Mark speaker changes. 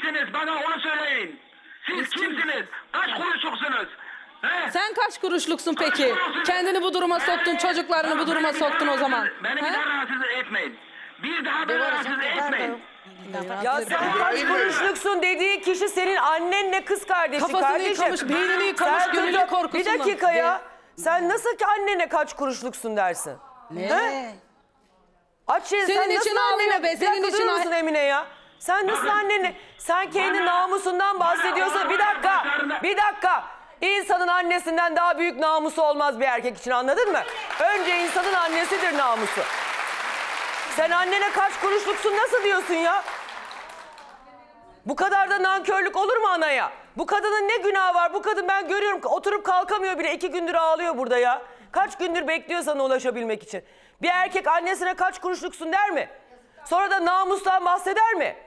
Speaker 1: kimsiniz? Bana onu söyleyin. Siz kimsiniz? Kaç kuruşluksunuz? He?
Speaker 2: Sen kaç kuruşluksun peki? Kendini bu duruma soktun, çocuklarını bu duruma soktun o zaman.
Speaker 1: Beni bir daha rahatsız etmeyin. Bir daha beni rahatsız etmeyin.
Speaker 3: Ya sen kaç kuruşluksun dediği kişi senin annenle kız kardeşi
Speaker 2: Kafasını
Speaker 3: kardeşim.
Speaker 2: yıkamış, beynini yıkamış,
Speaker 3: Sen
Speaker 2: gönüllü
Speaker 3: tutup-
Speaker 2: korkusundan.
Speaker 3: Bir dakika ya. Sen nasıl ki annene kaç kuruşluksun dersin?
Speaker 4: Ne?
Speaker 3: Aç şey,
Speaker 2: Senin
Speaker 3: sen
Speaker 2: için
Speaker 3: nasıl
Speaker 2: ağlıyor
Speaker 3: annene...
Speaker 2: be,
Speaker 3: Bir
Speaker 2: senin
Speaker 3: dakika
Speaker 2: için
Speaker 3: durur musun Emine ya? Sen nasıl annene... Sen kendi namusundan bahsediyorsan... Bir dakika. İnsanın annesinden daha büyük namusu olmaz bir erkek için, anladın mı? Önce insanın annesidir namusu. Sen annene kaç kuruşluksun nasıl diyorsun ya? Bu kadar da nankörlük olur mu anaya? Bu kadının ne günahı var? Bu kadın ben görüyorum oturup kalkamıyor bile, 2 gündür ağlıyor burada ya. Kaç gündür bekliyor sana ulaşabilmek için. Bir erkek annesine kaç kuruşluksun der mi? Sonra da namustan bahseder mi?